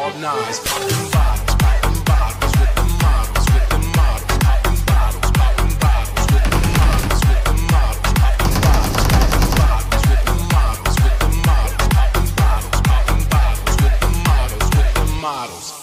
all nights. Popping bottles with the models, with the models. Popping bottles with the models, with the models. Popping bottles with the models, with the models. Popping bottles with the models, with the models.